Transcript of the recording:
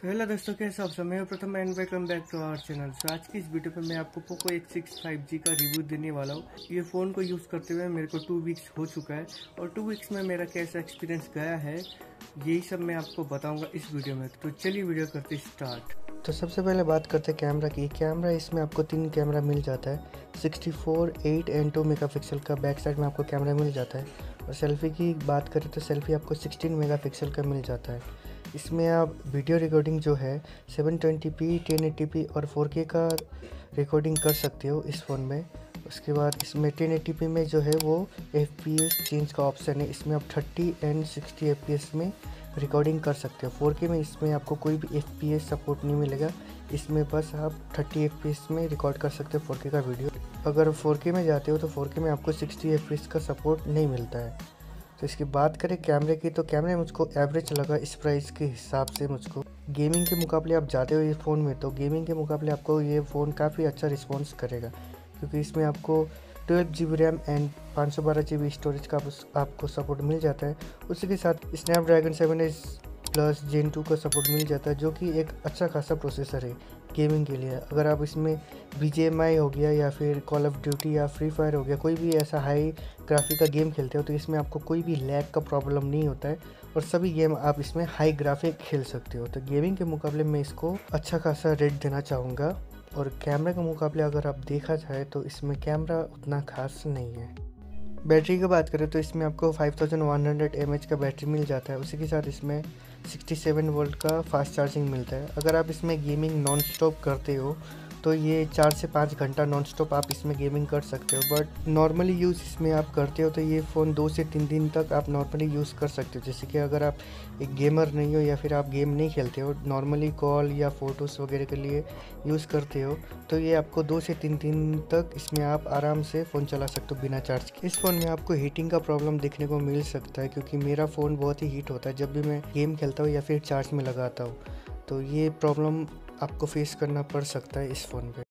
तो हेलो दोस्तों, कैसे आप सब। मैं Pratham and welcome back to our channel. So आज की इस वीडियो पे मैं आपको पोको X6 5G का रिव्यू देने वाला हूँ। ये फ़ोन को यूज़ करते हुए मेरे को 2 वीक्स हो चुका है और 2 वीक्स में मेरा कैसा एक्सपीरियंस गया है यही सब मैं आपको बताऊंगा इस वीडियो में। तो चलिए वीडियो करते स्टार्ट। तो सबसे पहले बात करते हैं कैमरा की। कैमरा इसमें आपको 3 कैमरा मिल जाता है। 64, 8 एंड 2 मेगापिक्सल का बैक साइड में आपको कैमरा मिल जाता है। और सेल्फ़ी की बात करें तो सेल्फ़ी आपको 16 मेगापिक्सल का मिल जाता है। इसमें आप वीडियो रिकॉर्डिंग जो है 720p, 1080p और 4K का रिकॉर्डिंग कर सकते हो इस फ़ोन में। उसके बाद इसमें 1080p में जो है वो FPS चेंज का ऑप्शन है। इसमें आप 30 एंड 60 FPS में रिकॉर्डिंग कर सकते हो। 4K में इसमें आपको कोई भी FPS सपोर्ट नहीं मिलेगा। इसमें बस आप 30 FPS में रिकॉर्ड कर सकते हो 4K का वीडियो। अगर 4K में जाते हो तो 4K में आपको 60 FPS का सपोर्ट नहीं मिलता है। तो इसकी बात करें कैमरे की, तो कैमरे मुझको एवरेज लगा इस प्राइस के हिसाब से। मुझको गेमिंग के मुकाबले आप जाते हो इस फ़ोन में, तो गेमिंग के मुकाबले आपको ये फ़ोन काफ़ी अच्छा रिस्पॉन्स करेगा, क्योंकि इसमें आपको 12 GB RAM and 512 GB storage का आपको सपोर्ट मिल जाता है। उसी के साथ स्नैपड्रैगन 7S प्लस Gen 2 का सपोर्ट मिल जाता है, जो कि एक अच्छा खासा प्रोसेसर है गेमिंग के लिए। अगर आप इसमें BGMI हो गया या फिर कॉल ऑफ ड्यूटी या फ्री फायर हो गया, कोई भी ऐसा हाई ग्राफिक का गेम खेलते हो, तो इसमें आपको कोई भी लैग का प्रॉब्लम नहीं होता है और सभी गेम आप इसमें हाई ग्राफिक खेल सकते हो। तो गेमिंग के मुकाबले मैं इसको अच्छा खासा रेट देना चाहूँगा। और कैमरे के मुकाबले अगर आप देखा जाए तो इसमें कैमरा उतना खास नहीं है। बैटरी की बात करें तो इसमें आपको 5100 mAh का बैटरी मिल जाता है। उसी के साथ इसमें 67 वोल्ट का फास्ट चार्जिंग मिलता है। अगर आप इसमें गेमिंग नॉन स्टॉप करते हो तो ये 4 से 5 घंटा नॉन स्टॉप आप इसमें गेमिंग कर सकते हो। बट नॉर्मली यूज़ इसमें आप करते हो तो ये फ़ोन 2 से 3 दिन तक आप नॉर्मली यूज़ कर सकते हो। जैसे कि अगर आप एक गेमर नहीं हो या फिर आप गेम नहीं खेलते हो, नॉर्मली कॉल या फ़ोटोज़ वगैरह के लिए यूज़ करते हो, तो ये आपको 2 से 3 दिन तक इसमें आप आराम से फ़ोन चला सकते हो बिना चार्ज के। इस फ़ोन में आपको हीटिंग का प्रॉब्लम देखने को मिल सकता है, क्योंकि मेरा फ़ोन बहुत ही हीट होता है जब भी मैं गेम खेलता हूँ या फिर चार्ज में लगाता हूँ। तो ये प्रॉब्लम आपको फेस करना पड़ सकता है इस फ़ोन पे।